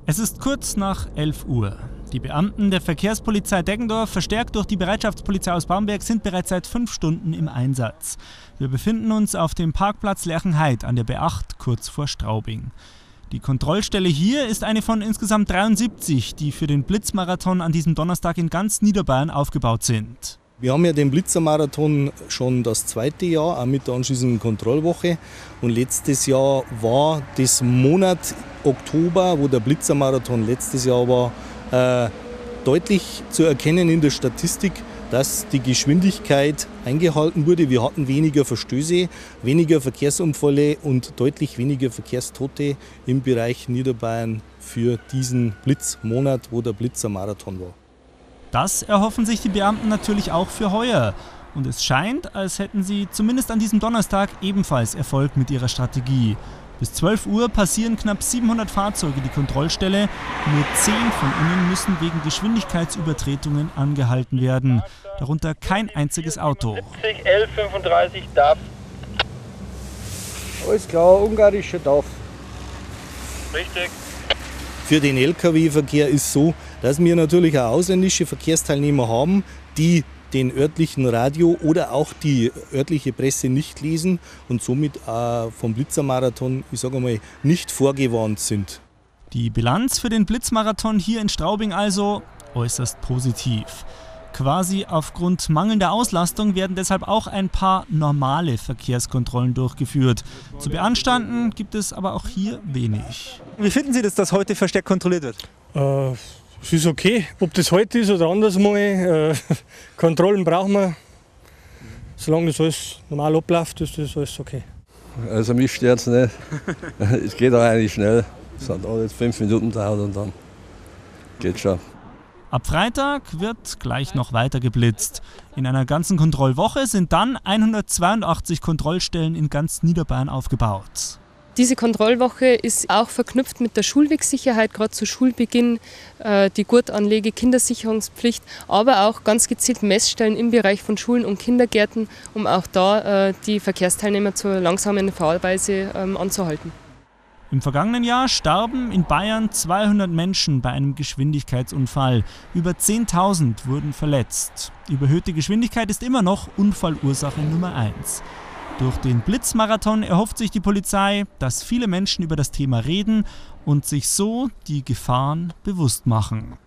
Es ist kurz nach 11 Uhr. Die Beamten der Verkehrspolizei Deggendorf, verstärkt durch die Bereitschaftspolizei aus Bamberg, sind bereits seit 5 Stunden im Einsatz. Wir befinden uns auf dem Parkplatz Lerchenhaid an der B8 kurz vor Straubing. Die Kontrollstelle hier ist eine von insgesamt 73, die für den Blitzmarathon an diesem Donnerstag in ganz Niederbayern aufgebaut sind. Wir haben ja den Blitzermarathon schon das 2. Jahr, auch mit der anschließenden Kontrollwoche. Und letztes Jahr war das Monat Oktober, wo der Blitzermarathon letztes Jahr war, deutlich zu erkennen in der Statistik, dass die Geschwindigkeit eingehalten wurde. Wir hatten weniger Verstöße, weniger Verkehrsunfälle und deutlich weniger Verkehrstote im Bereich Niederbayern für diesen Blitzmonat, wo der Blitzermarathon war. Das erhoffen sich die Beamten natürlich auch für heuer. Und es scheint, als hätten sie zumindest an diesem Donnerstag ebenfalls Erfolg mit ihrer Strategie. Bis 12 Uhr passieren knapp 700 Fahrzeuge die Kontrollstelle. Nur 10 von ihnen müssen wegen Geschwindigkeitsübertretungen angehalten werden. Darunter kein einziges Auto. 70 L35 darf. Alles klar, ungarischer darf. Richtig. Für den Lkw-Verkehr ist so, dass wir natürlich auch ausländische Verkehrsteilnehmer haben, die den örtlichen Radio oder auch die örtliche Presse nicht lesen und somit vom Blitzermarathon, ich sage mal, nicht vorgewarnt sind. Die Bilanz für den Blitzmarathon hier in Straubing also äußerst positiv. Quasi aufgrund mangelnder Auslastung werden deshalb auch ein paar normale Verkehrskontrollen durchgeführt. Zu beanstanden gibt es aber auch hier wenig. Wie finden Sie das, dass heute verstärkt kontrolliert wird? Es ist okay, ob das heute ist oder anders mal. Kontrollen brauchen wir. Solange das alles normal abläuft, ist das alles okay. Also mich stört es nicht. Es geht auch eigentlich schnell. Es hat alles 5 Minuten gedauert und dann geht schon. Ab Freitag wird gleich noch weiter geblitzt. In einer ganzen Kontrollwoche sind dann 182 Kontrollstellen in ganz Niederbayern aufgebaut. Diese Kontrollwoche ist auch verknüpft mit der Schulwegsicherheit, gerade zu Schulbeginn, die Gurtanlege, Kindersicherungspflicht, aber auch ganz gezielt Messstellen im Bereich von Schulen und Kindergärten, um auch da die Verkehrsteilnehmer zur langsamen Fahrweise anzuhalten. Im vergangenen Jahr starben in Bayern 200 Menschen bei einem Geschwindigkeitsunfall. Über 10.000 wurden verletzt. Überhöhte Geschwindigkeit ist immer noch Unfallursache Nummer 1. Durch den Blitzmarathon erhofft sich die Polizei, dass viele Menschen über das Thema reden und sich so die Gefahren bewusst machen.